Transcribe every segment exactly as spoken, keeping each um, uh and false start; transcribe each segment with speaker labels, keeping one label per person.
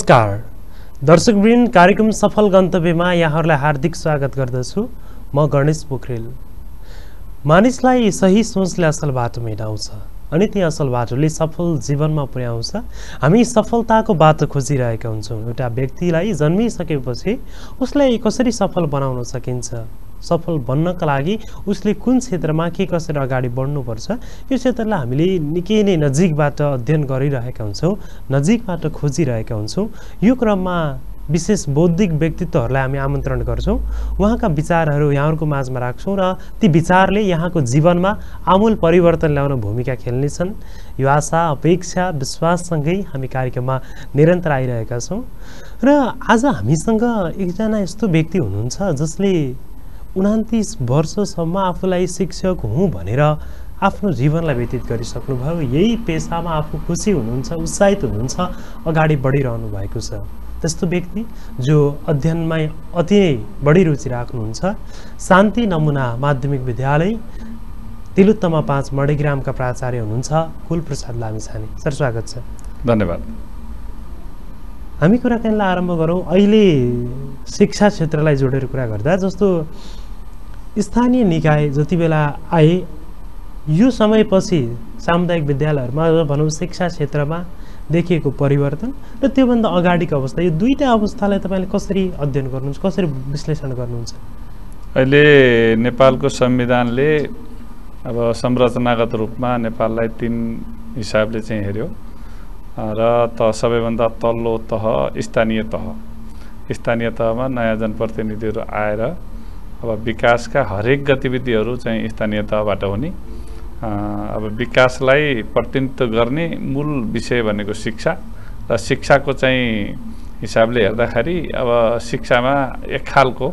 Speaker 1: नमस्कार दर्शकवृन्द, कार्यक्रम सफल गन्तव्यमा यहाँहरूलाई हार्दिक स्वागत गर्दछु। म गणेश पोखरेल। मानिसलाई सही सोचले असल बाटो हिँडाउँछ अनि ती असल बाटोले सफल जीवनमा पुर्याउँछ। हामी सफलताको बाटो खोजिरहेका हुन्छौँ। एउटा व्यक्तिलाई जन्मिसकेपछि उसलाई कसरी सफल बनाउन सकिन्छ, सफल बन्नका लागि उसले कुन क्षेत्रमा के कसरी अगाडि बढ्नुपर्छ, यो क्षेत्रलाई हामीले निकै नै नजिकबाट अध्ययन गरिरहेका हुन्छौँ, नजिकबाट खोजिरहेका हुन्छौँ। यो क्रममा विशेष बौद्धिक व्यक्तित्वहरूलाई हामी आमन्त्रण गर्छौँ। उहाँका विचारहरू यहाँहरूको माझमा राख्छौँ र ती विचारले यहाँको जीवनमा आमूल परिवर्तन ल्याउन भूमिका खेल्नेछन्। यो आशा, अपेक्षा, विश्वाससँगै हामी कार्यक्रममा निरन्तर आइरहेका छौँ। र आज हामीसँग एकजना यस्तो व्यक्ति हुनुहुन्छ जसले उनातिस वर्षसम्म आफूलाई शिक्षक हुँ भनेर आफ्नो जीवनलाई व्यतीत गरिसक्नुभयो। यही पेसामा आफू खुसी हुनुहुन्छ, उत्साहित हुनुहुन्छ, अगाडि बढिरहनु भएको छ। त्यस्तो व्यक्ति जो अध्ययनमा अति नै बढी रुचि राख्नुहुन्छ, शान्ति नमुना माध्यमिक विद्यालय तिलुत्तमा पाँच मणिग्रामका प्राचार्य हुनुहुन्छ कुल प्रसाद लामिछाने। सर, स्वागत छ।
Speaker 2: धन्यवाद।
Speaker 1: हामी कुराकानीलाई आरम्भ गरौँ। अहिले शिक्षा क्षेत्रलाई जोडेर कुरा गर्दा जस्तो स्थानीय निकाय जति बेला आए, यो समयपछि सामुदायिक विद्यालयहरूमा भनौँ शिक्षा क्षेत्रमा देखिएको परिवर्तन र त्योभन्दा अगाडिको अवस्था, यो दुईटा अवस्थालाई तपाईँले कसरी अध्ययन गर्नुहुन्छ, कसरी विश्लेषण गर्नुहुन्छ?
Speaker 2: अहिले नेपालको संविधानले अब संरचनागत रूपमा नेपाललाई तीन हिसाबले चाहिँ हेर्यो र त सबैभन्दा तल्लो तह स्थानीय तह। स्थानीय तहमा नयाँ जनप्रतिनिधिहरू आएर अब विकासका हरेक गतिविधिहरू चाहिँ स्थानीय तहबाट हुने। अब विकासलाई प्रतिनिधित्व गर्ने मूल विषय भनेको शिक्षा र शिक्षाको चाहिँ हिसाबले हेर्दाखेरि अब शिक्षामा एक खालको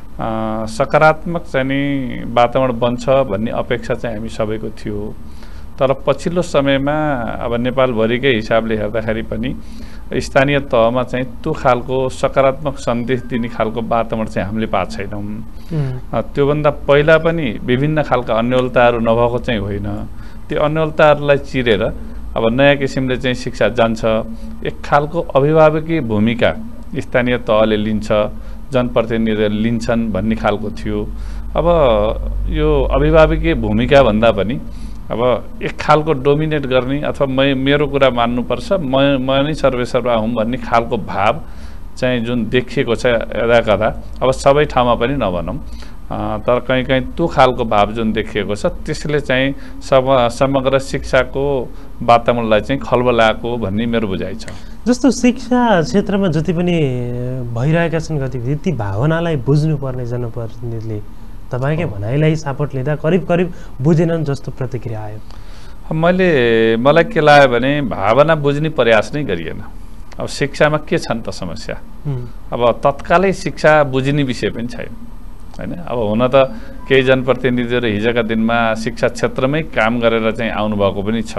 Speaker 2: सकारात्मक चाहिँ वातावरण बन्छ भन्ने अपेक्षा चाहिँ हामी सबैको थियो। तर पछिल्लो समयमा अब नेपालभरिकै हिसाबले हेर्दाखेरि पनि स्थानीय तहमा चाहिँ त्यो खालको सकारात्मक सन्देश दिने खालको वातावरण चाहिँ हामीले पाएको छैनौँ। त्योभन्दा पहिला पनि विभिन्न खालका अन्यलताहरू नभएको चाहिँ होइन। त्यो अन्यलताहरूलाई चिरेर अब नयाँ किसिमले चाहिँ शिक्षा जान्छ। एक खालको अभिभावकीय भूमिका स्थानीय तहले लिन्छ, जनप्रतिनिधिहरूले लिन्छन् भन्ने खालको थियो। अब यो अभिभावकीय भूमिका भन्दा पनि अब एक खालको डोमिनेट गर्ने अथवा म मेरो कुरा मान्नुपर्छ, म म नै सर्वेसर्वा हुँ भन्ने खालको भाव चाहिँ जुन देखिएको छ यदा कदा, अब सबै ठाउँमा पनि नभनौँ तर कहीँ कहीँ त्यो खालको भाव जुन देखिएको छ त्यसले चाहिँ सम समग्र शिक्षाको वातावरणलाई चाहिँ खलबलाएको भन्ने मेरो बुझाइ छ।
Speaker 1: जस्तो शिक्षा क्षेत्रमा जति पनि भइरहेका छन् गतिविधि, ती भावनालाई बुझ्नुपर्ने जनप्रतिनिधिले तपाईँकै भनाइलाई सापट लिँदा करिब करिब बुझेनन् जस्तो प्रतिक्रिया आयो।
Speaker 2: मैले मलाई के लाग्यो भने भावना बुझ्ने प्रयास नै गरिएन। अब शिक्षामा के छन् त समस्या? अब तत्कालै शिक्षा बुझ्ने विषय पनि छैन होइन। अब हुन त केही जनप्रतिनिधिहरू हिजोका दिनमा शिक्षा क्षेत्रमै काम गरेर चाहिँ आउनुभएको पनि छ।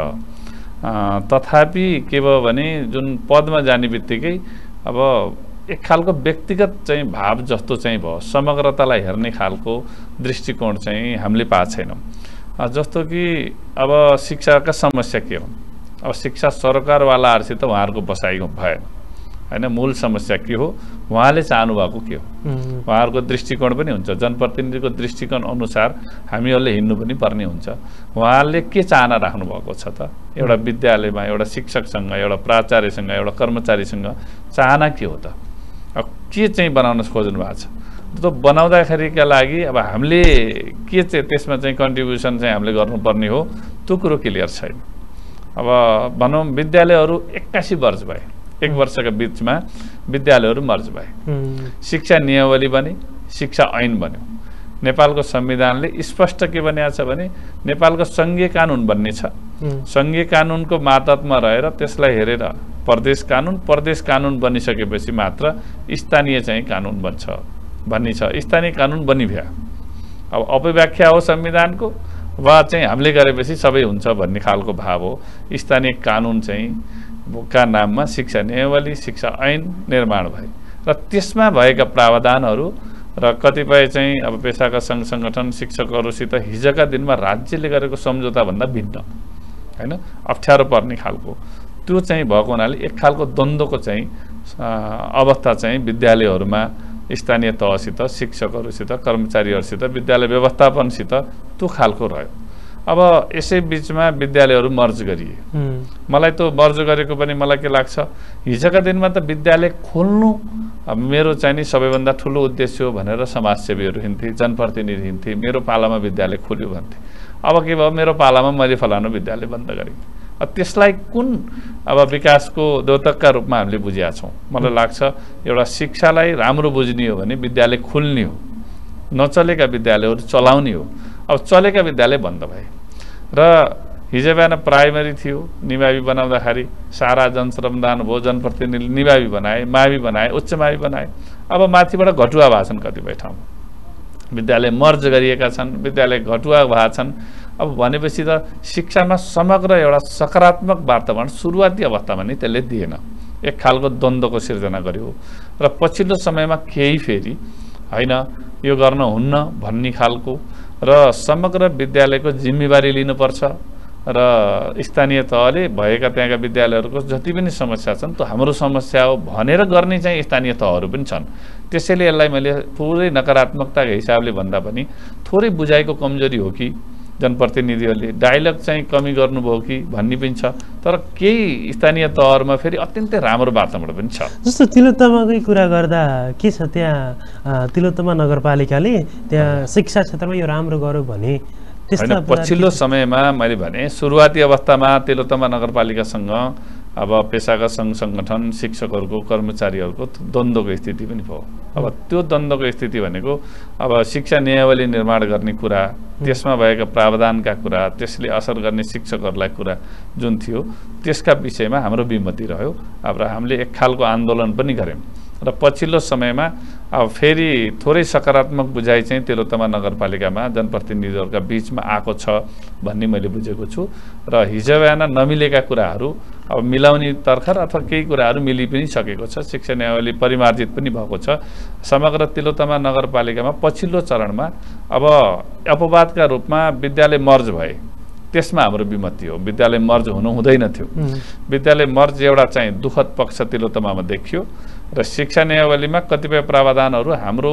Speaker 2: तथापि के भयो भने जुन पदमा जाने बित्तिकै अब एक खालको व्यक्तिगत चाहिँ भाव जस्तो चाहिँ भयो, समग्रतालाई हेर्ने खालको दृष्टिकोण चाहिँ हामीले पाएको छैनौँ। जस्तो कि अब शिक्षाका समस्या के हुन्? अब शिक्षा सरकारवालाहरूसित उहाँहरूको बसाइ भएन होइन। मूल समस्या के हो, उहाँले चाहनुभएको के हो, उहाँहरूको दृष्टिकोण पनि हुन्छ। जनप्रतिनिधिको दृष्टिकोण अनुसार हामीहरूले हिँड्नु पनि पर्ने हुन्छ। उहाँले के चाहना राख्नुभएको छ त? एउटा विद्यालयमा एउटा शिक्षकसँग, एउटा प्राचार्यसँग, एउटा कर्मचारीसँग चाहना के हो त? अब के चाहिँ बनाउन खोज्नु भएको छ? त्यो बनाउँदाखेरिका लागि अब हामीले के चाहिँ त्यसमा चाहिँ कन्ट्रिब्युसन चाहिँ हामीले गर्नुपर्ने हो, त्यो कुरो क्लियर छैन। अब भनौँ विद्यालयहरू एक्कासी मर्ज भए, एक वर्षका बिचमा विद्यालयहरू मर्ज भए, शिक्षा नियमावली बने, शिक्षा ऐन बन्यो। नेपालको संविधानले स्पष्ट के भनेको छ भने नेपालको सङ्घीय कानुन बन्ने छ। सङ्घीय कानुनको मातहतमा रहेर त्यसलाई हेरेर प्रदेश कानुन, प्रदेश कानुन बनिसकेपछि मात्र स्थानीय चाहिँ कानुन बन्छ भन्ने छ। स्थानीय कानुन बनि भ्या। अब अपव्याख्या हो संविधानको वा चाहिँ हामीले गरेपछि सबै हुन्छ भन्ने खालको भाव हो। स्थानीय कानुन चाहिँ का नाममा शिक्षा नियमावली, शिक्षा ऐन निर्माण भए र त्यसमा भएका प्रावधानहरू र कतिपय चाहिँ अब पेसाका सङ्घ सङ्गठन शिक्षकहरूसित हिजोका दिनमा राज्यले गरेको सम्झौताभन्दा भिन्न होइन, अप्ठ्यारो पर्ने खालको त्यो चाहिँ भएको हुनाले एक खालको द्वन्द्वको चाहिँ अवस्था चाहिँ विद्यालयहरूमा स्थानीय तहसित शिक्षकहरूसित कर्मचारीहरूसित विद्यालय व्यवस्थापनसित त्यो खालको रह्यो। अब यसै बिचमा विद्यालयहरू मर्ज गरिए। मलाई त मर्ज गरेको पनि मलाई के लाग्छ, हिजोका दिनमा त विद्यालय खोल्नु मेरो चाहिँ नि सबैभन्दा ठुलो उद्देश्य हो भनेर समाजसेवीहरू हिँड्थे, जनप्रतिनिधि हिँड्थे, मेरो पालामा विद्यालय खोल्यो भन्थे। अब के भयो, मेरो पालामा मैले फलानु विद्यालय बन्द गरेँ। त्यसलाई कुन अब विकासको द्योतकका रूपमा हामीले बुझेका छौँ। मलाई लाग्छ एउटा शिक्षालाई राम्रो बुझ्ने हो भने विद्यालय खोल्ने हो, नचलेका विद्यालयहरू चलाउने हो। अब चलेका विद्यालय बन्द भए र हिजो बिहान प्राइमेरी थियो, निमावि बनाउँदाखेरि सारा जनश्रमदान भयो, जनप्रतिनिधि निमावि बनाए, मावि बनाए, उच्च मावि बनाए। अब माथिबाट घटुवा भएको छन्, कतिपय ठाउँमा विद्यालय मर्ज गरिएका छन्, विद्यालय घटुवा भएका छन्। अब भनेपछि त शिक्षामा समग्र एउटा सकारात्मक वातावरण सुरुवाती अवस्थामा नै त्यसले दिएन, एक खालको द्वन्द्वको सिर्जना गर्यो। र पछिल्लो समयमा केही फेरि होइन यो गर्न हुन्न भन्ने खालको र समग्र विद्यालयको जिम्मेवारी लिनुपर्छ र स्थानीय तहले भएका त्यहाँका विद्यालयहरूको जति पनि समस्या छन् त्यो हाम्रो समस्या हो भनेर गर्ने चाहिँ स्थानीय तहहरू पनि छन्। त्यसैले यसलाई मैले पुरै नकारात्मकताको हिसाबले भन्दा पनि थोरै बुझाइको कमजोरी हो कि जनप्रतिनिधिहरूले डायलग चाहिँ कमी गर्नुभयो कि भन्ने पनि छ। तर केही स्थानीय तहहरूमा फेरि अत्यन्तै राम्रो वातावरण पनि छ।
Speaker 1: जस्तो तिलोत्तमाकै कुरा गर्दा के छ, त्यहाँ तिलोत्तमा नगरपालिकाले त्यहाँ शिक्षा क्षेत्रमा यो राम्रो गर्यो भने
Speaker 2: होइन, पछिल्लो समयमा मैले भने सुरुवाती अवस्थामा तिलोत्तमा नगरपालिकासँग अब पेसागत सङ्घ सङ्गठन, शिक्षकहरूको, कर्मचारीहरूको द्वन्द्वको स्थिति पनि भयो। अब त्यो द्वन्द्वको स्थिति भनेको अब शिक्षा नियमावली निर्माण गर्ने कुरा, त्यसमा भएका प्रावधानका कुरा, त्यसले असर गर्ने शिक्षकहरूलाई कुरा जुन थियो त्यसका विषयमा हाम्रो विमति रह्यो। अब हामीले एक खालको आन्दोलन पनि गऱ्यौँ र पछिल्लो समयमा अब फेरि थोरै सकारात्मक बुझाइ चाहिँ तिलोत्तमा नगरपालिकामा जनप्रतिनिधिहरूका बिचमा आएको छ भन्ने मैले बुझेको छु। र हिजो बिहान नमिलेका कुराहरू अब मिलाउने तर्खर अथवा केही कुराहरू मिलि पनि सकेको छ, शिक्षा नियमावली परिमार्जित पनि भएको छ। समग्र तिलोत्तमा नगरपालिकामा पछिल्लो चरणमा अब अपवादका रूपमा विद्यालय मर्ज भए, त्यसमा हाम्रो विमति हो। विद्यालय मर्ज हुनु हुँदैन थियो। विद्यालय मर्ज एउटा चाहिँ दुःखद पक्ष तिलोत्तमामा देखियो र शिक्षा नियमावलीमा कतिपय प्रावधानहरू हाम्रो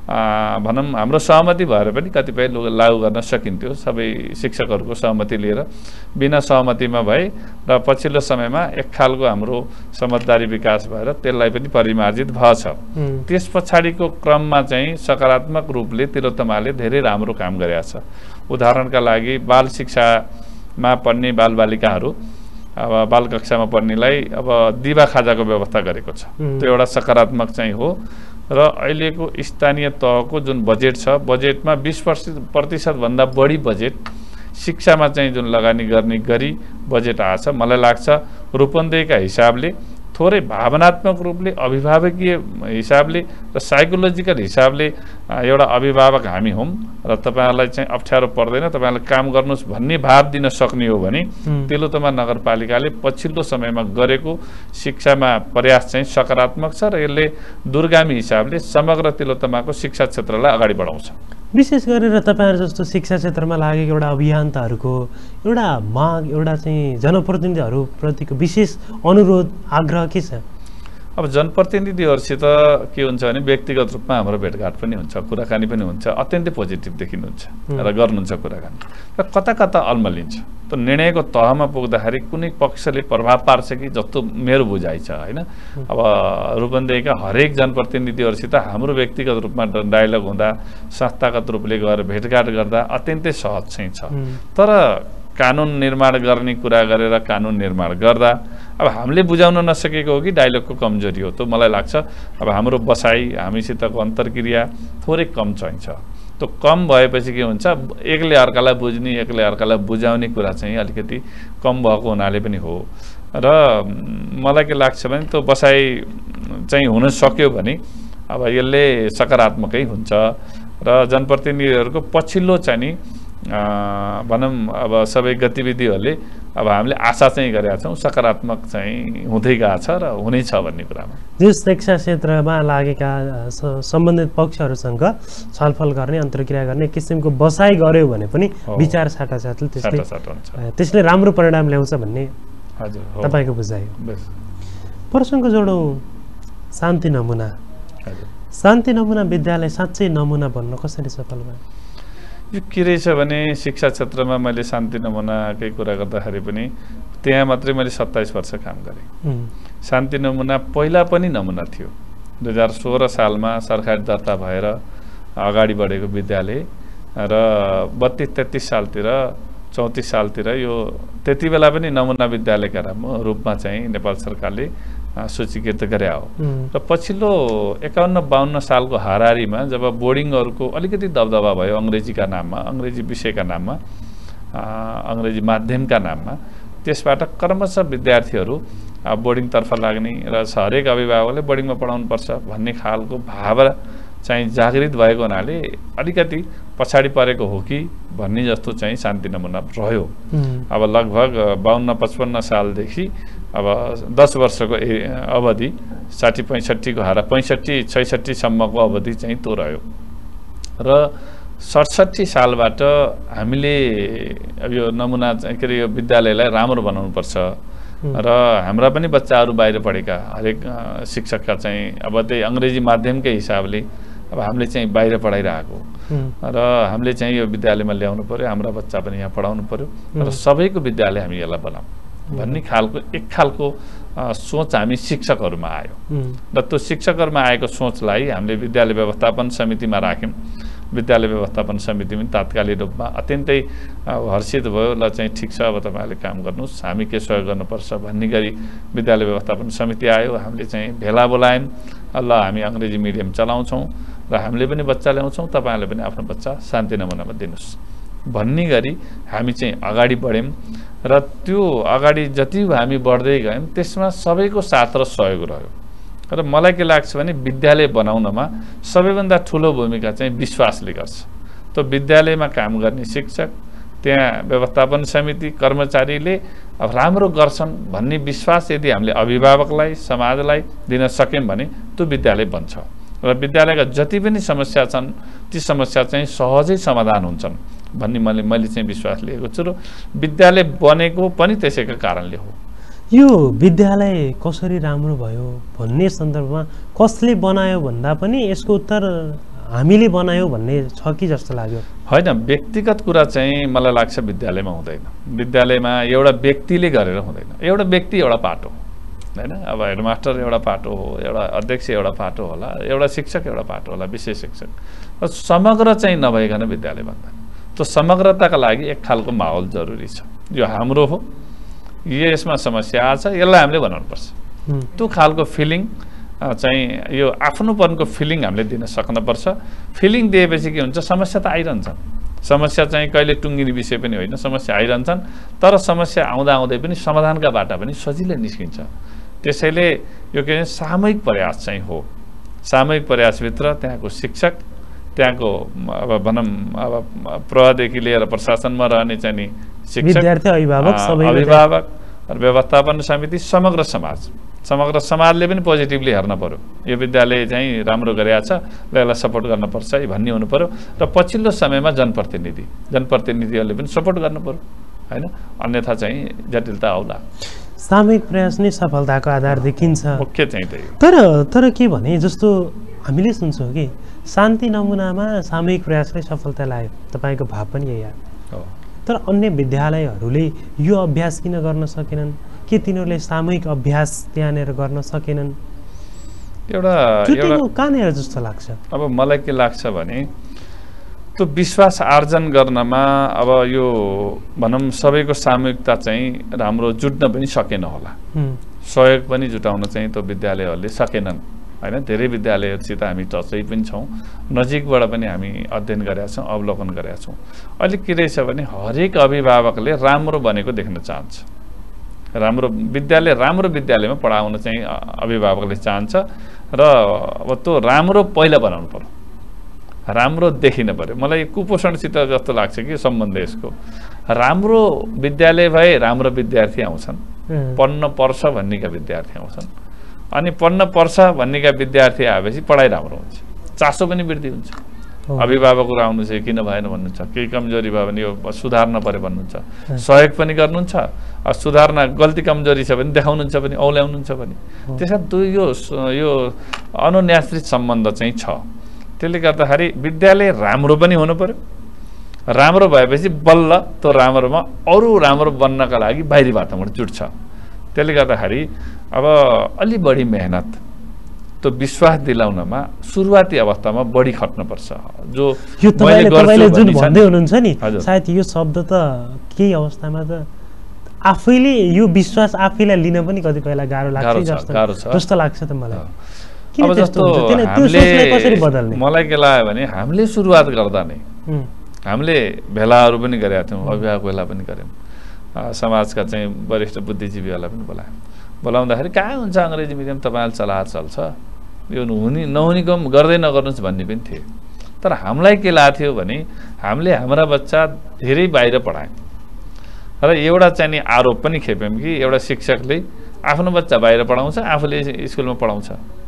Speaker 2: भनौँ हाम्रो सहमति भएर पनि कतिपय लागू गर्न सकिन्थ्यो, सबै शिक्षकहरूको सहमति लिएर। बिना सहमतिमा भए र पछिल्लो समयमा एक खालको हाम्रो समझदारी विकास भएर त्यसलाई पनि परिमार्जित भएछ। त्यस पछाडिको क्रममा चाहिँ सकारात्मक रूपले तिलोत्तमाले धेरै राम्रो काम गरेका छ। उदाहरणका लागि बाल शिक्षामा पढ्ने बालबालिकाहरू अब बाल कक्षामा पढ्नेलाई अब दिवा खाजाको व्यवस्था गरेको छ, त्यो एउटा सकारात्मक चाहिँ हो। र अहिलेको स्थानीय तहको जुन बजेट छ, बजेटमा बिस प्रतिशतभन्दा बढी बजेट शिक्षामा चाहिँ जुन लगानी गर्ने गरी बजेट आएछ। मलाई लाग्छ रूपन्देहीका हिसाबले थोरै भावनात्मक रूपले, अभिभावकीय हिसाबले र साइकोलोजिकल हिसाबले एउटा अभिभावक हामी हौँ र तपाईँहरूलाई चाहिँ अप्ठ्यारो पर्दैन, तपाईँहरूलाई काम गर्नुहोस् भन्ने भाव दिन सक्ने हो भने तिलोत्तमा नगरपालिकाले पछिल्लो समयमा गरेको शिक्षामा प्रयास चाहिँ सकारात्मक छ र यसले दूरगामी हिसाबले समग्र तिलोत्तमाको शिक्षा क्षेत्रलाई अगाडि बढाउँछ।
Speaker 1: विशेष गरेर तपाईँहरू जस्तो शिक्षा क्षेत्रमा लागेको एउटा अभियन्ताहरूको एउटा माग, एउटा चाहिँ जनप्रतिनिधिहरूप्रतिको विशेष अनुरोध, आग्रह के छ?
Speaker 2: अब जनप्रतिनिधिहरूसित के हुन्छ भने व्यक्तिगत रूपमा हाम्रो भेटघाट पनि हुन्छ, कुराकानी पनि हुन्छ, अत्यन्तै पोजिटिभ देखिनुहुन्छ र गर्नुहुन्छ कुराकानी। र कता कता अल्मलिन्छ, त्यो निर्णयको तहमा पुग्दाखेरि कुनै पक्षले प्रभाव पार्छ कि जस्तो मेरो बुझाइ छ होइन। अब रूपन्देहीका हरेक जनप्रतिनिधिहरूसित हाम्रो व्यक्तिगत रूपमा डायलग हुँदा, संस्थागत रूपले गएर भेटघाट गर्दा अत्यन्तै सहज चाहिँ छ। तर कानुन निर्माण गर्ने कुरा गरेर कानुन निर्माण गर्दा अब हामीले बुझाउन नसकेको हो कि डायलगको कमजोरी हो, त्यो मलाई लाग्छ। अब हाम्रो बसाइ, हामीसितको अन्तर्क्रिया थोरै कम चाहिन्छ। त्यो कम भएपछि के हुन्छ, एकले अर्कालाई बुझ्ने, एकले अर्कालाई बुझाउने कुरा चाहिँ अलिकति कम भएको हुनाले पनि हो। र मलाई के लाग्छ भने त्यो बसाइ चाहिँ हुन सक्यो भने अब यसले सकारात्मकै हुन्छ र जनप्रतिनिधिहरूको पछिल्लो चाहिँ नि भनौँ अब सबै गतिविधिहरूले अब हामीले आशा चाहिँ गरेका छौँ सकारात्मक चाहिँ हुँदै गएको छ र हुनेछ भन्ने कुरामा।
Speaker 1: जो शिक्षा क्षेत्रमा लागेका सम्बन्धित पक्षहरूसँग छलफल गर्ने, अन्तर्क्रिया गर्ने किसिमको बसाइ गर्यो भने पनि विचार साटासाटले त्यसले त्यसले राम्रो परिणाम ल्याउँछ भन्ने
Speaker 2: हजुर
Speaker 1: तपाईँको बुझाइ
Speaker 2: बस
Speaker 1: प्रसङ्ग जोडौँ शान्ति नमुना
Speaker 2: हजुर
Speaker 1: शान्ति नमुना विद्यालय साँच्चै नमुना भन्न कसरी सफल भयो
Speaker 2: यो के रहेछ भने शिक्षा क्षेत्रमा मैले शान्ति नमुनाकै कुरा गर्दाखेरि पनि त्यहाँ मात्रै मैले सत्ताइस वर्ष काम गरेँ शान्ति नमुना पहिला पनि नमुना थियो दुई हजार सोह्र सालमा सरकारी दर्ता भएर अगाडि बढेको विद्यालय र बत्तिस तेत्तिस सालतिर चौतिस सालतिर यो त्यति बेला पनि नमुना विद्यालयका रूपमा चाहिँ नेपाल सरकारले सूचीकृत गरे हो र पछिल्लो एकाउन्न बाहन्न सालको हाराहारीमा जब बोर्डिङहरूको अलिकति दबदबा भयो अङ्ग्रेजीका नाममा अङ्ग्रेजी विषयका नाममा अङ्ग्रेजी माध्यमका नाममा त्यसबाट क्रमशः विद्यार्थीहरू बोर्डिङतर्फ लाग्ने र हरेक अभिभावकले बोर्डिङमा पढाउनुपर्छ भन्ने खालको भाव चाहिँ जागृत भएको हुनाले अलिकति पछाडि परेको हो कि भन्ने जस्तो चाहिँ शान्ति नमुना रह्यो अब लगभग बाहन्न पचपन्न सालदेखि अब दस वर्षको अवधि साठी पैँसठीको हारा पैँसठी छैसठीसम्मको अवधि चाहिँ त्यो रह्यो र सडसठी सालबाट हामीले अब यो नमुना के अरे यो विद्यालयलाई राम्रो बनाउनुपर्छ र हाम्रा पनि बच्चाहरू बाहिर पढेका हरेक शिक्षकका चाहिँ अब त्यही अङ्ग्रेजी माध्यमकै हिसाबले अब हामीले चाहिँ बाहिर पढाइरहेको र हामीले चाहिँ यो विद्यालयमा ल्याउनु पर्यो हाम्रा बच्चा पनि यहाँ पढाउनु पर्यो र सबैको विद्यालय हामी यसलाई बनाऊँ भन्ने खालको एक खालको सोच हामी शिक्षकहरूमा आयो र त्यो शिक्षकहरूमा आएको सोचलाई हामीले विद्यालय व्यवस्थापन समितिमा राख्यौँ विद्यालय व्यवस्थापन समिति पनि तात्कालिक रूपमा अत्यन्तै हर्षित भयो ल चाहिँ ठिक छ अब तपाईँहरूले काम गर्नुहोस् हामी के सहयोग गर्नुपर्छ भन्ने गरी विद्यालय व्यवस्थापन समिति आयो हामीले चाहिँ भेला बोलायौँ ल हामी अङ्ग्रेजी मिडियम चलाउँछौँ र हामीले पनि बच्चा ल्याउँछौँ तपाईँहरूले पनि आफ्नो बच्चा शान्ति नमुनामा दिनुहोस् भन्ने गरी हामी चाहिँ अगाडि बढ्यौँ र त्यो अगाडि जति हामी बढ्दै गयौँ त्यसमा सबैको साथ र सहयोग रह्यो र मलाई के लाग्छ भने विद्यालय बनाउनमा सबैभन्दा ठुलो भूमिका चाहिँ विश्वासले गर्छ त्यो विद्यालयमा काम गर्ने शिक्षक त्यहाँ व्यवस्थापन समिति कर्मचारीले अब राम्रो गर्छन् भन्ने विश्वास यदि हामीले अभिभावकलाई समाजलाई दिन सक्यौँ भने त्यो विद्यालय बन्छ र विद्यालयका जति पनि समस्या छन् ती समस्या चाहिँ सहजै समाधान हुन्छन् भन्ने मैले मैले चाहिँ विश्वास लिएको छु र विद्यालय बनेको पनि त्यसैका कारणले हो
Speaker 1: यो विद्यालय कसरी राम्रो भयो भन्ने सन्दर्भमा कसले बनायो भन्दा पनि यसको उत्तर हामीले बनायो भन्ने छ कि जस्तो लाग्यो
Speaker 2: होइन व्यक्तिगत कुरा चाहिँ मलाई लाग्छ विद्यालयमा हुँदैन विद्यालयमा एउटा व्यक्तिले गरेर हुँदैन एउटा व्यक्ति एउटा पाटो हैन अब हेडमास्टर एउटा पाटो हो एउटा अध्यक्ष एउटा पाटो होला एउटा शिक्षक एउटा पाटो होला विशेष शिक्षक र समग्र चाहिँ नभइकन विद्यालय बन्दैन त्यो समग्रताका लागि एक खालको माहौल जरुरी छ यो हाम्रो हो यसमा समस्या छ यसलाई हामीले बनाउनुपर्छ त्यो खालको फिलिङ चाहिँ यो आफ्नोपनको फिलिङ हामीले दिन सक्नुपर्छ फिलिङ दिएपछि के हुन्छ समस्या त आइरहन्छन् समस्या चाहिँ कहिले टुङ्गिने विषय पनि होइन समस्या आइरहन्छन् तर समस्या आउँदा आउँदै पनि समाधानका बाटा पनि सजिलै निस्किन्छ त्यसैले यो के भन्छ सामूहिक प्रयास चाहिँ हो सामूहिक प्रयासभित्र त्यहाँको शिक्षक त्यहाँको अब भनौँ अब प्रहदेखि लिएर प्रशासनमा रहने चाहिँ नि शिक्षक
Speaker 1: विद्यार्थी अभिभावक सबै
Speaker 2: अभिभावक व्यवस्थापन समिति समग्र समाज समग्र समाजले पनि पोजिटिभली हेर्न पर्यो यो विद्यालय चाहिँ राम्रो गरेको छ र यसलाई सपोर्ट गर्नुपर्छ भन्ने हुनु पर्यो र पछिल्लो समयमा जनप्रतिनिधि जनप्रतिनिधिहरूले पनि सपोर्ट गर्नु पर्यो हैन अन्यथा चाहिँ जटिलता आउला
Speaker 1: सामूहिक प्रयास नै सफलताको आधार देखिन्छ
Speaker 2: मुख्य चाहिँ त्यही
Speaker 1: तर तर के भने जस्तो हामीले सुन्छौँ कि शान्ति नमुनामा सामूहिक प्रयासले सफलता ल्यायो तपाईँको भाव पनि यही हो तर अन्य विद्यालयहरूले यो अभ्यास किन गर्न सकेनन् के तिनीहरूले सामूहिक अभ्यास त्यहाँनिर गर्न सकेनन्
Speaker 2: एउटा
Speaker 1: एउटा कहाँनिर जस्तो लाग्छ
Speaker 2: अब मलाई के लाग्छ भने त्यो विश्वास आर्जन गर्नमा अब यो भनौँ सबैको सामूहिकता चाहिँ राम्रो जुट्न पनि सकेन होला सहयोग पनि जुटाउन चाहिँ त्यो विद्यालयहरूले सकेनन् हैन धेरै विद्यालयहरूसित हामी टचै पनि छौँ नजिकबाट पनि हामी अध्ययन गरेका छौँ अवलोकन गरेका छौँ अहिले के रहेछ भने हरेक अभिभावकले राम्रो बनेको देख्न चाहन्छ राम्रो विद्यालय राम्रो विद्यालयमा पढाउन चाहिँ अभिभावकले चाहन्छ र अब त्यो राम्रो पहिला बनाउनु पर्यो राम्रो देखिन पर्यो मलाई कुपोषणसित जस्तो लाग्छ कि सम्बन्ध यसको राम्रो विद्यालय भए राम्रो विद्यार्थी आउँछन् पढ्न पर्छ भन्नेका विद्यार्थी आउँछन् अनि पढ्न पर्छ भन्नेका विद्यार्थी आएपछि पढाइ राम्रो हुन्छ चासो पनि वृद्धि हुन्छ अभिभावकहरू आउनुहुन्छ किन भएन भन्नुहुन्छ, केही कमजोरी भयो भने यो सुधार्न पर्यो भन्नुहुन्छ, सहयोग पनि गर्नुहुन्छ, सुधार्न गल्ती कमजोरी छ भने देखाउनुहुन्छ पनि औल्याउनुहुन्छ पनि। त्यसमा यो यो अनुन्याश्रित सम्बन्ध चाहिँ छ। त्यसले गर्दाखेरि विद्यालय राम्रो पनि हुनु पर्यो, राम्रो भएपछि बल्ल त्यो राम्रोमा अरू राम्रो बन्नका लागि बाहिरी वातावरण जुट्छ। त्यसले गर्दाखेरि अब अलि बढी मेहनत त्यो विश्वास दिलाउनमा सुरुवाती अवस्थामा बढी खट्नुपर्छ। जो
Speaker 1: यो तपाईँले तपाईँले जुन भन्दै हुनुहुन्छ नि, सायद यो शब्द त केही अवस्थामा त आफैले यो विश्वास आफैलाई लिन पनि कतिपयलाई गाह्रो लाग्छ जस्तो जस्तो लाग्छ त मलाई।
Speaker 2: अब जस्तो हामीले मलाई के लाग्यो भने हामीले सुरुवात गर्दा नै हामीले भेलाहरू पनि गरेका थियौँ, अभिभावक भेला पनि गऱ्यौँ, समाजका चाहिँ वरिष्ठ बुद्धिजीवीहरूलाई पनि बोलायौँ। बोलाउँदाखेरि कहाँ हुन्छ अङ्ग्रेजी मिडियम तपाईँले चलाएर चल्छ, यो हुने नहुने काम गर्दै नगर्नुहोस् भन्ने पनि थियो। तर हामीलाई के लाग्थ्यो थियो भने हामीले हाम्रा बच्चा धेरै बाहिर पढायौँ र एउटा चाहिँ नि आरोप पनि खेप्यौँ कि एउटा शिक्षकले आफ्नो बच्चा बाहिर पढाउँछ, आफूले स्कुलमा पढाउँछ,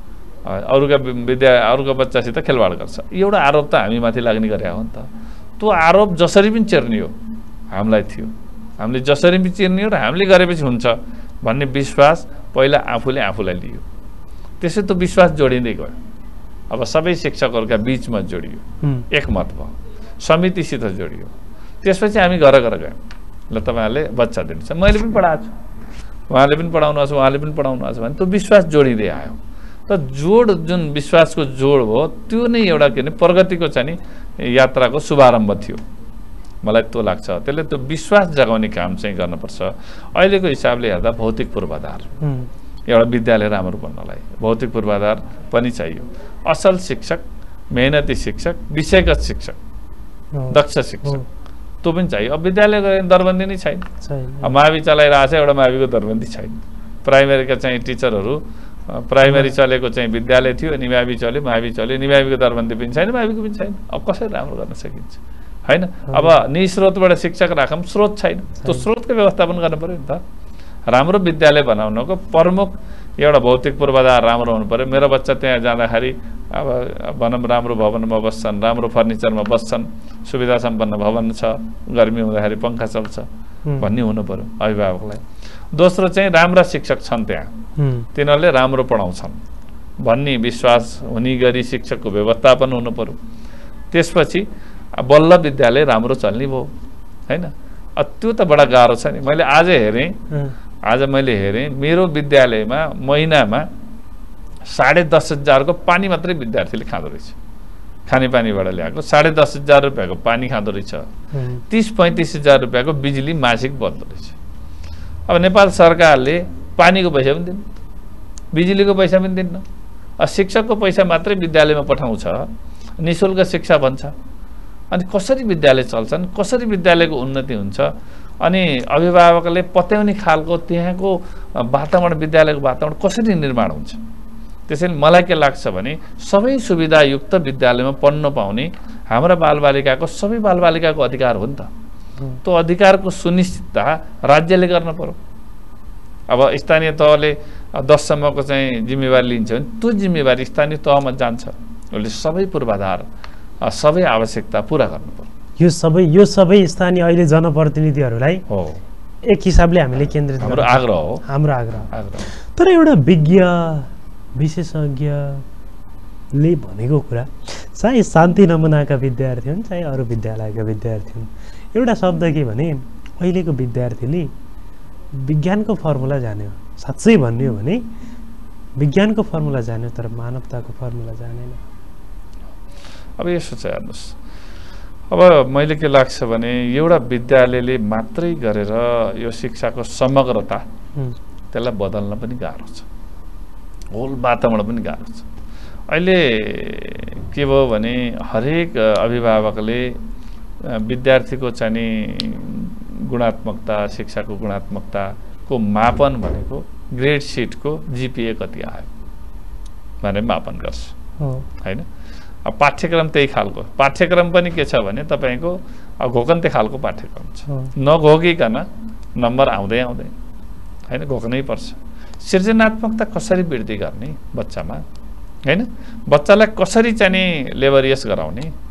Speaker 2: अरूका विद्या अरूका बच्चासित खेलवाड गर्छ। एउटा आरोप त हामीमाथि लाग्ने गरे हो नि त। त्यो आरोप जसरी पनि चेर्ने हो हामीलाई थियो, हामीले जसरी पनि चिर्ने हो र हामीले गरेपछि हुन्छ भन्ने विश्वास पहिला आफूले आफूलाई लियो। त्यसै त्यो विश्वास जोडिँदै गयो। अब सबै शिक्षकहरूका बिचमा जोडियो, एकमत भयो, समितिसित जोडियो। त्यसपछि हामी घर घर गयौँ, ल तपाईँहरूले बच्चा दिनुहुन्छ, मैले पनि पढाएको छु, उहाँले पनि पढाउनुहोस्, उहाँले पनि पढाउनुहोस् भने त्यो विश्वास जोडिँदै आयो। त जोड जुन विश्वासको जोड हो त्यो नै एउटा के भने प्रगतिको चाहिँ नि यात्राको शुभारम्भ थियो, मलाई त्यो लाग्छ। त्यसले त्यो विश्वास जगाउने काम चाहिँ गर्नुपर्छ। अहिलेको हिसाबले हेर्दा भौतिक पूर्वाधार, एउटा विद्यालय राम्रो बन्नलाई भौतिक पूर्वाधार पनि चाहियो। असल शिक्षक, मेहनती शिक्षक, विषयगत शिक्षक, दक्ष शिक्षक त्यो पनि चाहियो। अब विद्यालय गएर दरबन्दी नै छैन, मावि चलाइरहेको छ, एउटा माविको दरबन्दी छैन। प्राइमेरीका चाहिँ टिचरहरू प्राइमेरी चलेको चाहिँ विद्यालय थियो, निमावि चल्यो, मावि चल्यो, निमाविको दरबन्दी पनि छैन, माविको पनि छैन। अब कसरी राम्रो गर्न सकिन्छ होइन? अब निस्रोतबाट शिक्षक राखौँ, स्रोत छैन, त्यो स्रोतको व्यवस्थापन गर्नु पऱ्यो नि त। राम्रो विद्यालय बनाउनको प्रमुख एउटा भौतिक पूर्वाधार राम्रो हुनु पऱ्यो। मेरो बच्चा त्यहाँ जाँदाखेरि अब भनौँ राम्रो भवनमा बस्छन्, राम्रो फर्निचरमा बस्छन्, सुविधा सम्पन्न भवन छ, गर्मी हुँदाखेरि पङ्खा चल्छ भन्ने हुनु पऱ्यो अभिभावकलाई। दोस्रो चाहिँ राम्रा शिक्षक छन् त्यहाँ, तिनीहरूले राम्रो पढाउँछन् भन्ने विश्वास हुने गरी शिक्षकको व्यवस्थापन हुनु पऱ्यो। त्यसपछि बल्ल विद्यालय राम्रो चल्ने भयो होइन? त्यो त बडा गाह्रो छ नि। मैले आज हेरेँ आज मैले हेरेँ मेरो विद्यालयमा महिनामा साढे दस हजारको पानी मात्रै विद्यार्थीले खाँदो रहेछ, खानेपानीबाट ल्याएको साढे दस हजार रुपियाँको पानी खाँदो रहेछ, तिस पैँतिस हजार रुपियाँको बिजुली मासिक बन्द रहेछ। अब नेपाल सरकारले पानीको पैसा पनि दिन्न, बिजुलीको पैसा पनि दिन्न, शिक्षकको पैसा मात्रै विद्यालयमा पठाउँछ, निःशुल्क शिक्षा भन्छ। अनि कसरी विद्यालय चल्छन्, कसरी विद्यालयको उन्नति हुन्छ? अनि अभिभावकले पत्याउने खालको त्यहाँको वातावरण, विद्यालयको वातावरण कसरी निर्माण हुन्छ? त्यसैले मलाई के लाग्छ भने सबै सुविधायुक्त विद्यालयमा पढ्न पाउने हाम्रा बालबालिकाको सबै बालबालिकाको अधिकार हो नि त। त्यो अधिकारको सुनिश्चितता राज्यले गर्न पर्यो। अब स्थानीय तहले दससम्मको चाहिँ जिम्मेवारी लिन्छ भने त्यो जिम्मेवारी स्थानीय तहमा जान्छ, उसले सबै पूर्वाधार सबै आवश्यकता पुरा गर्नु पर्यो।
Speaker 1: यो सबै यो सबै स्थानीय अहिले जनप्रतिनिधिहरूलाई
Speaker 2: हो
Speaker 1: एक हिसाबले हामीले केन्द्रित
Speaker 2: हाम्रो आग्रह हो
Speaker 1: हाम्रो आग्रह
Speaker 2: आग्रह
Speaker 1: तर एउटा विज्ञ विशेषज्ञले भनेको कुरा चाहे शान्ति नमुनाका विद्यार्थी हुन् चाहे अरू विद्यालयका विद्यार्थी हुन्, एउटा शब्द के भने अहिलेको विद्यार्थीले विज्ञानको फर्मुला जान्यो, साँच्चै भन्ने हो भने विज्ञानको फर्मुला जान्यो तर मानवताको फर्मुला जानेन।
Speaker 2: अब यसो चाहिँ हेर्नुहोस्, अब मैले के लाग्छ भने एउटा विद्यालयले मात्रै गरेर यो शिक्षाको समग्रता त्यसलाई बदल्न पनि गाह्रो छ, होल वातावरण पनि गाह्रो छ। अहिले के भयो भने हरेक अभिभावकले विद्यार्थीको चाहिँ गुणात्मकता, शिक्षाको गुणात्मकताको मापन भनेको ग्रेड सिटको जिपिए कति आयो भनेर मापन गर्छ होइन? अब पाठ्यक्रम त्यही खालको पाठ्यक्रम पनि के छ भने तपाईँको घोकन्ते खालको पाठ्यक्रम छ, नघोकिकन नम्बर आउँदै आउँदै होइन, घोक्नै पर्छ। सृजनात्मकता कसरी वृद्धि गर्ने बच्चामा होइन, बच्चालाई कसरी चाहिँ लेबरियस गराउने,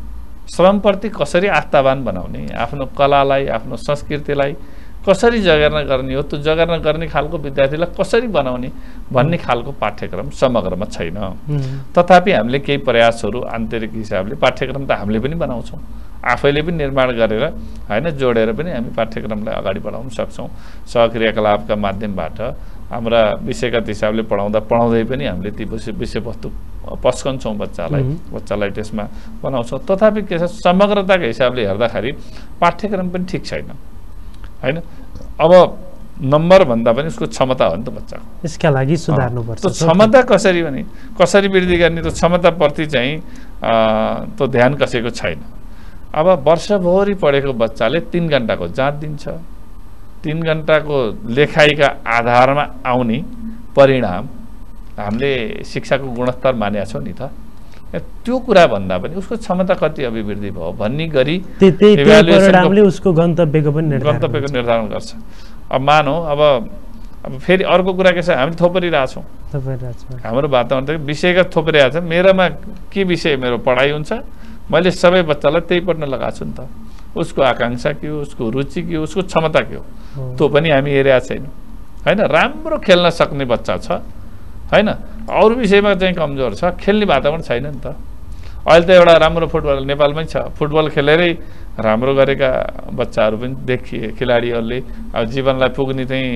Speaker 2: श्रमप्रति कसरी आस्थावान बनाउने, आफ्नो कलालाई आफ्नो संस्कृतिलाई कसरी जगेर्ना गर्ने हो, त्यो जगेर्ना गर्ने खालको विद्यार्थीलाई कसरी बनाउने भन्ने खालको पाठ्यक्रम समग्रमा छैन। तथापि हामीले केही प्रयासहरू आन्तरिक हिसाबले पाठ्यक्रम त हामीले पनि बनाउँछौँ, आफैले पनि निर्माण गरेर होइन जोडेर पनि हामी पाठ्यक्रमलाई अगाडि बढाउन सक्छौँ। सहक्रियाकलापका माध्यमबाट हाम्रा विषयगत हिसाबले पढाउँदा पढाउँदै पनि हामीले ती विषयवस्तु पस्कन्छौँ, बच्चालाई बच्चालाई त्यसमा बनाउँछौँ। तथापि के छ, समग्रताको हिसाबले हेर्दाखेरि पाठ्यक्रम पनि ठिक छैन होइन। अब नम्बर भन्दा पनि उसको क्षमता हो नि त बच्चाको,
Speaker 1: यसका लागि सुधार्नुपर्छ।
Speaker 2: त्यो क्षमता कसरी भने कसरी वृद्धि गर्ने, त्यो क्षमताप्रति चाहिँ त्यो ध्यान कसैको छैन। अब वर्षभरि पढेको बच्चाले तिन घन्टाको जाँच दिन्छ, तिन घन्टाको लेखाइका आधारमा आउने परिणाम हामीले शिक्षाको गुणस्तर मानेका छौँ नि त। त्यो कुरा भन्दा पनि उसको क्षमता कति अभिवृद्धि भयो भन्ने गरी
Speaker 1: परिणामले उसको गन्तव्यको पनि
Speaker 2: गन्तव्यको निर्धारण गर्छ। अब मानौँ अब अब फेरि अर्को कुरा के छ, हामी थोपरिरहेछौँ, हाम्रो वातावरण त विषयगत थोपरिरहेको छ। मेरोमा के विषय मेरो पढाइ हुन्छ, मैले सबै बच्चालाई त्यही पढ्न लगाएको छु नि त। उसको आकाङ्क्षा के हो, उसको रुचि के हो, उसको क्षमता के हो, त्यो पनि हामी हेरेका छैनौँ होइन। राम्रो खेल्न सक्ने बच्चा छ होइन, अरू विषयमा चाहिँ कमजोर छ, खेल्ने वातावरण छैन नि त। अहिले त एउटा राम्रो फुटबल नेपालमै छ, फुटबल खेलेरै राम्रो गरेका बच्चाहरू पनि देखिए। खेलाडीहरूले अब जीवनलाई पुग्ने चाहिँ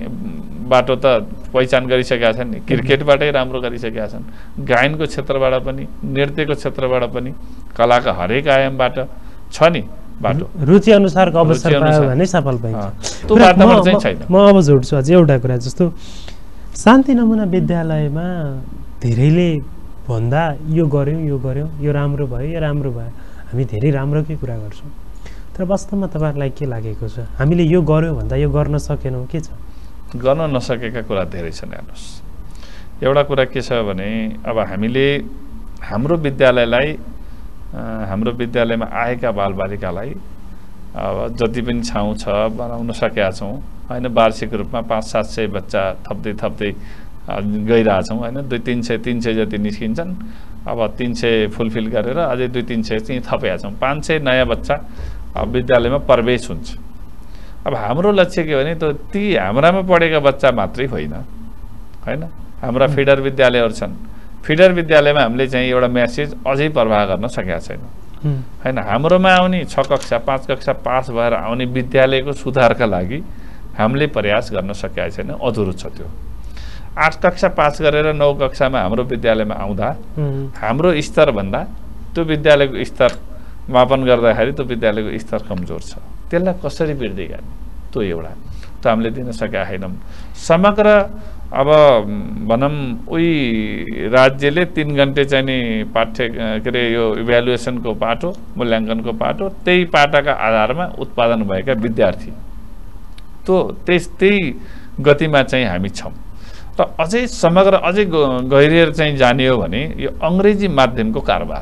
Speaker 2: बाटो त पहिचान गरिसकेका छन् नि, क्रिकेटबाटै राम्रो गरिसकेका छन्, गायनको क्षेत्रबाट पनि, नृत्यको क्षेत्रबाट पनि, कलाका हरेक आयामबाट छ नि बाटो।
Speaker 1: रुचि अनुसारको अवसर पायो भने सफल पाइन्छ,
Speaker 2: त्यो वातावरण चाहिँ छैन।
Speaker 1: म अब जोड्छु अझै एउटा कुरा, जस्तो शान्ति नमुना विद्यालयमा धेरैले भन्दा यो गऱ्यौँ यो गऱ्यौँ यो राम्रो भयो यो राम्रो भयो, हामी धेरै राम्रोकै कुरा गर्छौँ, तर वास्तवमा तपाईँहरूलाई के लागेको छ, हामीले यो गऱ्यौँ भन्दा यो गर्न सकेनौँ, के छ?
Speaker 2: गर्न नसकेका कुरा धेरै छन्। हेर्नुहोस्, एउटा कुरा के छ भने अब हामीले हाम्रो विद्यालयलाई हाम्रो विद्यालयमा आएका बालबालिकालाई अब जति पनि ठाउँ छ बनाउन सकेका छौँ होइन। वार्षिक रूपमा पाँच सात सय बच्चा थप्दै थप्दै गइरहेछौँ होइन। दुई तिन सय तिन सय जति निस्किन्छन्, अब तिन सय फुलफिल गरेर अझै दुई तिन सय चाहिँ थपेका छौँ। पाँच सय नयाँ बच्चा विद्यालयमा प्रवेश हुन्छ। अब हाम्रो लक्ष्य के भने त ती हाम्रामा पढेका बच्चा मात्रै होइन होइन, हाम्रा फिडर विद्यालयहरू छन्। फिडर विद्यालयमा हामीले चाहिँ एउटा म्यासेज अझै प्रवाह गर्न सकेका छैन होइन। हाम्रोमा आउने छ कक्षा पाँच कक्षा पास भएर आउने विद्यालयको सुधारका लागि हामीले प्रयास गर्न सकेका छैन, अधुरो छ त्यो। आठ कक्षा पास गरेर नौ कक्षामा हाम्रो विद्यालयमा आउँदा हाम्रो स्तरभन्दा त्यो विद्यालयको स्तर मापन गर्दाखेरि त्यो विद्यालयको स्तर कमजोर छ। त्यसलाई कसरी वृद्धि गर्ने, त्यो एउटा त हामीले दिन सकेका छैनौँ। समग्र अब भनौँ उही राज्यले तिन घन्टे चाहिँ नि पाठ्य के अरे यो इभ्यालुएसनको पाटो, मूल्याङ्कनको पाटो, त्यही पाटाका आधारमा उत्पादन भएका विद्यार्थी त्यो त्यस त्यही गतिमा चाहिँ हामी छौँ। र अझै समग्र अझै गहिरिएर चाहिँ जाने हो भने यो अङ्ग्रेजी माध्यमको कारोबार,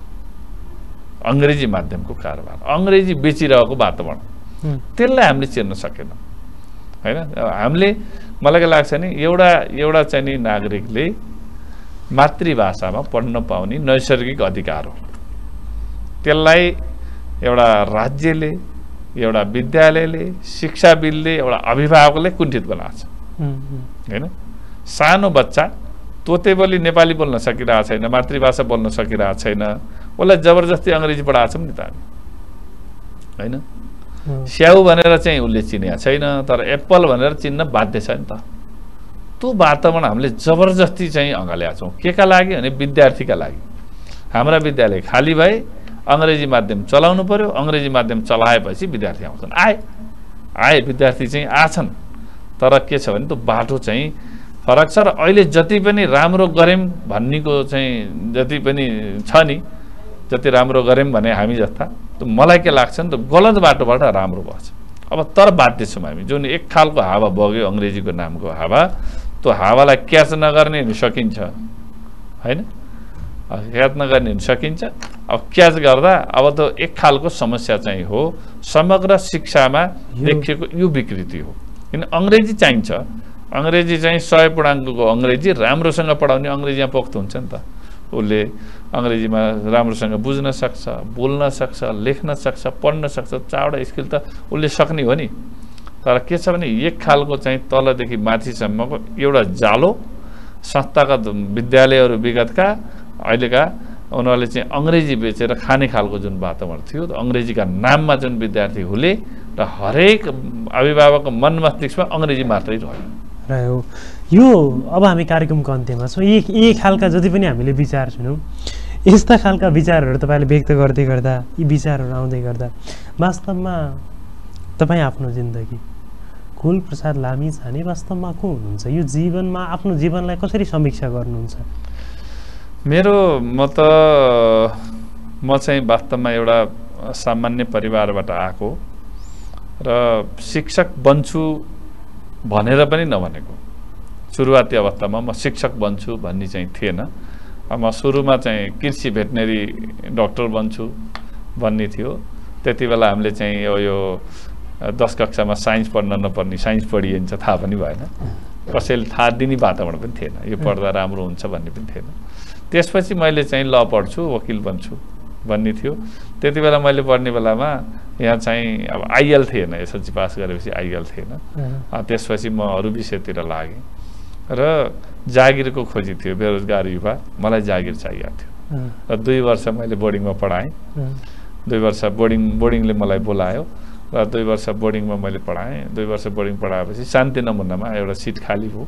Speaker 2: अङ्ग्रेजी माध्यमको कारोबार, अङ्ग्रेजी बेचिरहेको वातावरण, त्यसलाई हामीले चिर्न सकेनौँ होइन। हामीले मलाई के लाग्छ नि, एउटा एउटा चाहिँ नि नागरिकले मातृभाषामा पढ्न पाउने नैसर्गिक अधिकार हो। त्यसलाई एउटा राज्यले, एउटा विद्यालयले, शिक्षाविदले, एउटा अभिभावकले कुण्ठित बनाएको छ होइन। सानो बच्चा तोतेबोली नेपाली बोल्न सकिरहेको छैन, मातृभाषा बोल्न सकिरहेको छैन, उसलाई जबरजस्ती अङ्ग्रेजी पढाएको छौँ नि त हामी होइन। स्याउ भनेर चाहिँ उसले चिनेको छैन, तर एप्पल भनेर चिन्न बाध्य छ नि त। त्यो वातावरण हामीले जबरजस्ती चाहिँ अँगालेका छौँ। के का लागि भने विद्यार्थीका लागि। हाम्रा विद्यालय खाली भए अङ्ग्रेजी माध्यम चलाउनु पर्यो, अङ्ग्रेजी माध्यम चलाएपछि विद्यार्थी आउँछन्, आए आए विद्यार्थी चाहिँ आछन्, तर के छ भने त्यो बाटो चाहिँ फरक छ। र अहिले जति पनि राम्रो गऱ्यौँ भन्नेको चाहिँ जति पनि छ नि, जति राम्रो गऱ्यौँ भने हामी जस्ता, त मलाई के लाग्छ नि त गलत बाटोबाट राम्रो भएछ। अब तर बाध्य छौँ हामी, जुन एक खालको हावा बग्यो अङ्ग्रेजीको नामको हावा, त्यो हावालाई क्याच नगर्ने सकिन्छ होइन, क्याच नगर्ने सकिन्छ। अब क्याच गर्दा अब त एक खालको समस्या चाहिँ हो, समग्र शिक्षामा देखिएको यो विकृति हो। किन अङ्ग्रेजी चाहिन्छ, अङ्ग्रेजी चाहिँ सय पूर्णाङ्कको अङ्ग्रेजी राम्रोसँग पढाउने अङ्ग्रेजीमा पोख्त हुन्छ नि त। उसले अङ्ग्रेजीमा राम्रोसँग बुझ्न सक्छ, बोल्न सक्छ, लेख्न सक्छ, पढ्न सक्छ, चारवटा स्किल त उसले सक्ने हो नि। तर के छ भने एक खालको चाहिँ तलदेखि माथिसम्मको एउटा जालो संस्थागत विद्यालयहरू विगतका अहिलेका उनीहरूले चाहिँ अङ्ग्रेजी बेचेर खाने खालको जुन वातावरण थियो, अङ्ग्रेजीका नाममा जुन विद्यार्थी हुले र हरेक अभिभावकको मन मस्तिष्कमा अङ्ग्रेजी मात्रै रह्यो
Speaker 1: रह्यो यो अब हामी कार्यक्रमको अन्त्यमा छौँ। एक एक खालका जति पनि हामीले विचार सुन्यौँ, यस्ता खालका विचारहरू तपाईँले व्यक्त गर्दै गर्दा, यी विचारहरू आउँदै गर्दा वास्तवमा तपाईँ आफ्नो जिन्दगी कुल प्रसाद लामिछाने वास्तवमा को हुनुहुन्छ? यो जीवनमा आफ्नो जीवनलाई कसरी समीक्षा गर्नुहुन्छ?
Speaker 2: मेरो म त म चाहिँ वास्तवमा एउटा सामान्य परिवारबाट आएको र शिक्षक बन्छु भनेर पनि नभनेको। सुरुवाती अवस्थामा म शिक्षक बन्छु भन्ने चाहिँ थिएन। म सुरुमा चाहिँ कृषि भेटनेरी डाक्टर बन्छु भन्ने थियो। त्यति बेला हामीले चाहिँ यो यो दस कक्षामा साइन्स पढ्न नपर्ने साइन्स पढिन्छ थाहा पनि भएन, कसैले थाहा दिने वातावरण पनि थिएन, यो पढ्दा राम्रो हुन्छ भन्ने पनि थिएन। त्यसपछि मैले चाहिँ ल पढ्छु, वकिल बन्छु भन्ने थियो। त्यति बेला मैले पढ्ने बेलामा यहाँ चाहिँ अब आइएल थिएन, एसएलसी पास गरेपछि आइएल थिएन। त्यसपछि म अरू विषयतिर लागेँ र जागिरको खोजी थियो, बेरोजगार युवा, मलाई जागिर चाहिएको थियो र दुई वर्ष मैले बोर्डिङमा पढाएँ। दुई वर्ष बोर्डिङ बोर्डिङले मलाई बोलायो र दुई वर्ष बोर्डिङमा मैले पढाएँ। दुई वर्ष बोर्डिङ पढाएपछि शान्ति नमुनामा एउटा सिट खाली भयो।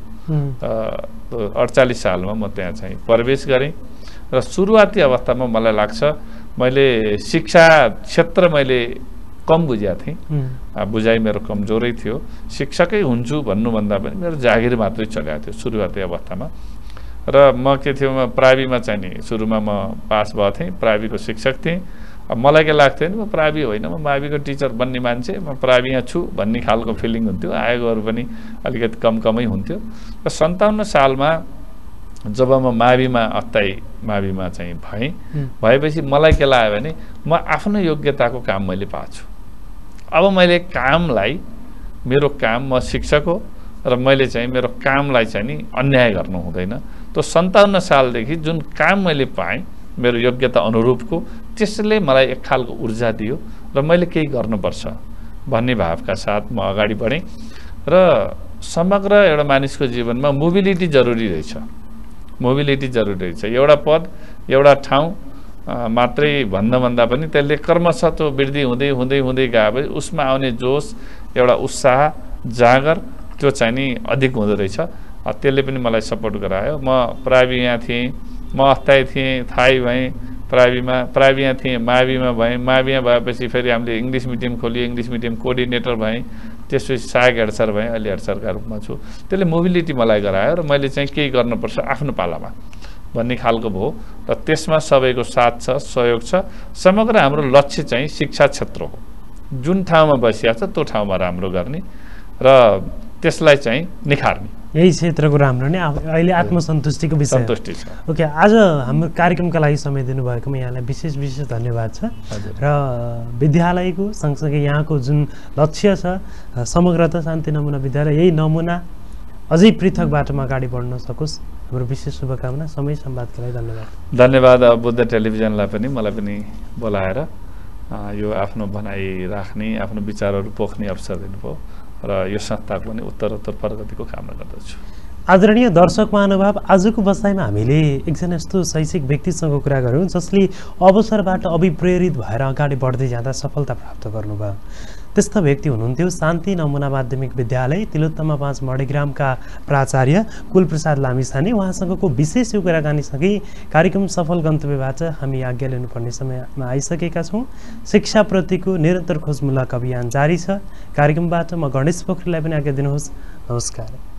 Speaker 2: अडचालिस सालमा म त्यहाँ चाहिँ प्रवेश गरेँ र सुरुवाती अवस्थामा मलाई लाग्छ मैले शिक्षा क्षेत्र मैले कम बुझेको थिएँ, बुझाइ मेरो कमजोरै थियो। शिक्षकै हुन्छु भन्नुभन्दा पनि मेरो जागिर मात्रै चलेको थियो सुरुवाती अवस्थामा। र म के थियो, म प्राइभीमा चाहिँ नि सुरुमा म पास भएको थिएँ, प्राइभीको शिक्षक थिएँ। अब मलाई के लाग्थ्यो नि म प्राइभी होइन, म माविको टिचर बन्ने मान्छे, म प्राइभी यहाँ छु भन्ने खालको फिलिङ हुन्थ्यो। आयोगहरू पनि अलिकति कम कमै हुन्थ्यो। र सन्ताउन्न सालमा जब म माविमा अस्थायी माविमा चाहिँ भएँ, भएपछि मलाई के लाग्यो भने म आफ्नो योग्यताको काम मैले पाएको छु। अब मैले कामलाई, मेरो काम, म शिक्षक हो र मैले चाहिँ मेरो कामलाई चाहिँ नि अन्याय गर्नु हुँदैन। त्यो सन्ताउन्न सालदेखि जुन काम मैले पाएँ मेरो योग्यता अनुरूपको, त्यसले मलाई एक खालको ऊर्जा दियो र मैले केही गर्नुपर्छ भन्ने भावका साथ म अगाडि बढेँ। र समग्र एउटा मानिसको जीवनमा मोबिलिटी जरुरी रहेछ, मोबिलिटी जरुरी रहेछ। एउटा पद, एउटा ठाउँ मात्रै भन्दा भन्दा पनि त्यसले क्रमशः त्यो वृद्धि हुँदै हुँदै हुँदै गएपछि उसमा आउने जोस, एउटा उत्साह, जागर त्यो चाहिँ नि अधिक हुँदो रहेछ। त्यसले पनि मलाई सपोर्ट गरायो। म प्राइभी यहाँ थिएँ, म अस्थायी थिएँ, थाहै भएँ प्राइभीमा, प्राइभी यहाँ थिएँ, माविमा भएँ, माविमा भएपछि फेरि हामीले इङ्ग्लिस मिडियम खोलियो, इङ्ग्लिस मिडियम कोअर्डिनेटर भएँ, त्यसपछि सहायक हेड सर भएँ, अहिले हेड सरका रूपमा छु। त्यसले मोबिलिटी मलाई गरायो र मैले चाहिँ केही गर्नुपर्छ आफ्नो पालामा भन्ने खालको भयो। र त्यसमा सबैको साथ छ, सहयोग छ। समग्र हाम्रो लक्ष्य चाहिँ शिक्षा क्षेत्र हो। जुन ठाउँमा बसिएको छ त्यो ठाउँमा राम्रो गर्ने र त्यसलाई चाहिँ निखार्ने,
Speaker 1: यही क्षेत्रको राम्रो नै अहिले आत्मसन्तुष्टिको विषय
Speaker 2: सन्तुष्टि छ।
Speaker 1: ओके, आज हाम्रो कार्यक्रमका लागि समय दिनुभएकोमा यहाँलाई विशेष विशेष धन्यवाद छ। र विद्यालयको सँगसँगै यहाँको जुन लक्ष्य छ समग्रता शान्ति नमुना विद्यालय, यही नमुना अझै पृथक बाटोमा अगाडि बढ्न सकोस्, हाम्रो विशेष शुभकामना। समय संवादका लागि धन्यवाद।
Speaker 2: धन्यवाद बुद्ध टेलिभिजनलाई पनि, मलाई पनि बोलाएर यो आफ्नो भनाइ राख्ने, आफ्नो विचारहरू पोख्ने अवसर दिनुभयो र यो संस्थाको पनि उत्तरोत्तर प्रगतिको कामना गर्दछु।
Speaker 1: आदरणीय दर्शक महानुभाव, आजको बसाइमा हामीले एकजना यस्तो शैक्षिक व्यक्तिसँग कुरा गऱ्यौँ जसले अवसरबाट अभिप्रेरित भएर अगाडि बढ्दै जाँदा सफलता प्राप्त गर्नुभयो। त्यस्ता व्यक्ति हुनुहुन्थ्यो शान्ति नमुना माध्यमिक विद्यालय तिलोत्तमा पाँच मणिग्रामका प्राचार्य कुलप्रसाद लामिछाने। उहाँसँगको विशेष यो कुराकानीसँगै कार्यक्रम सफल गन्तव्यबाट हामी आज्ञा लिनुपर्ने समयमा आइसकेका छौँ। शिक्षाप्रतिको निरन्तर खोजमूलक अभियान जारी छ। कार्यक्रमबाट म गणेश पोखरेललाई पनि आज्ञा दिनुहोस्। नमस्कार।